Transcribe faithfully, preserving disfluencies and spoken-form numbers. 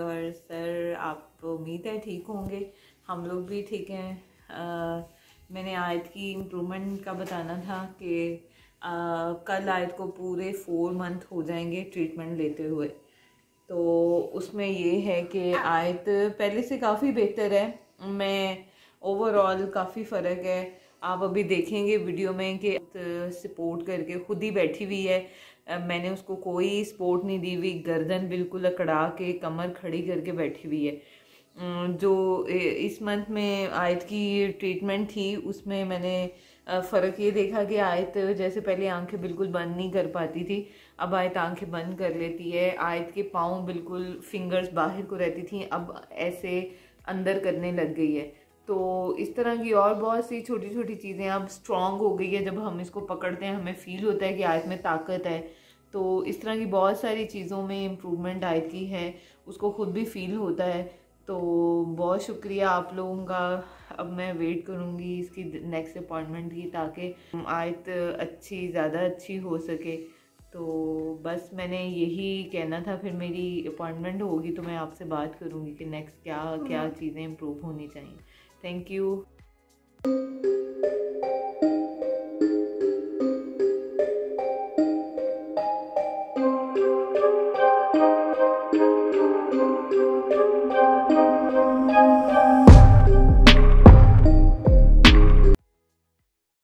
और सर, आप उम्मीद है ठीक होंगे। हम लोग भी ठीक हैं। आ, मैंने आयत की इम्प्रूवमेंट का बताना था कि आ, कल आयत को पूरे फोर मंथ हो जाएंगे ट्रीटमेंट लेते हुए। तो उसमें ये है कि आयत पहले से काफ़ी बेहतर है। मैं ओवरऑल काफ़ी फ़र्क है। आप अभी देखेंगे वीडियो में कि सपोर्ट करके खुद ही बैठी हुई है। मैंने उसको कोई सपोर्ट नहीं दी हुई, गर्दन बिल्कुल अकड़ा के कमर खड़ी करके बैठी हुई है। जो इस मंथ में आयत की ट्रीटमेंट थी उसमें मैंने फ़र्क ये देखा कि आयत जैसे पहले आंखें बिल्कुल बंद नहीं कर पाती थी, अब आयत आंखें बंद कर लेती है। आयत के पाँव बिल्कुल फिंगर्स बाहर को रहती थी, अब ऐसे अंदर करने लग गई है। तो इस तरह की और बहुत सी छोटी छोटी चीज़ें अब स्ट्रॉन्ग हो गई है। जब हम इसको पकड़ते हैं हमें फील होता है कि आयत में ताकत है। तो इस तरह की बहुत सारी चीज़ों में इम्प्रूवमेंट आयत की है, उसको खुद भी फील होता है। तो बहुत शुक्रिया आप लोगों का। अब मैं वेट करूँगी इसकी नेक्स्ट अपॉइंटमेंट की, ताकि आयत अच्छी ज़्यादा अच्छी हो सके। तो बस मैंने यही कहना था। फिर मेरी अपॉइंटमेंट होगी तो मैं आपसे बात करूँगी कि नेक्स्ट क्या क्या चीज़ें इम्प्रूव होनी चाहिए। Thank you.